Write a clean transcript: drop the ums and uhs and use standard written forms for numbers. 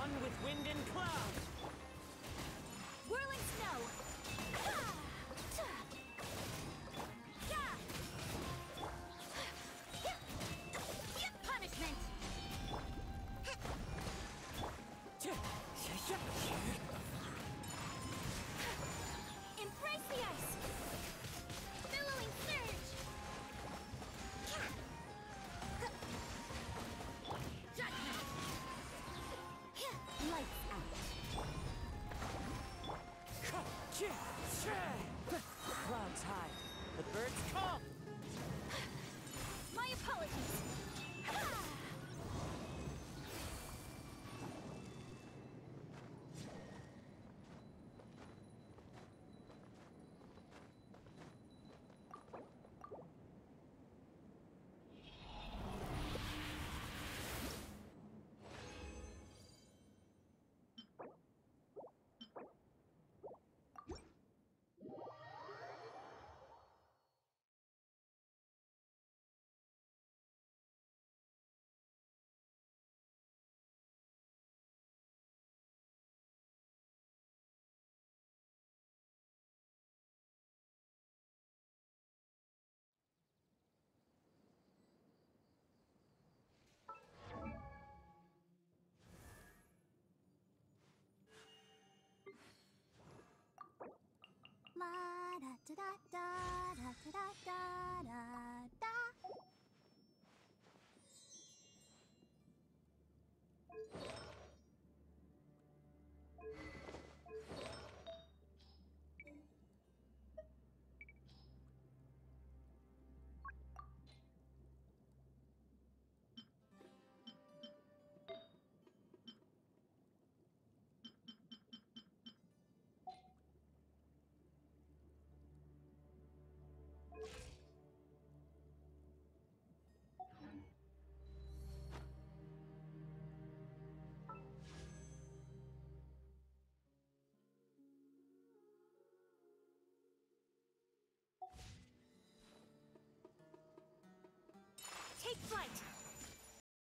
One with wind and cloud. Whirling snow. Punishment. Embrace the ice. Billowing surge. Judgment. Lights out. Clouds high, the birds come. My apologies. La da da da da da da da da da. Take flight!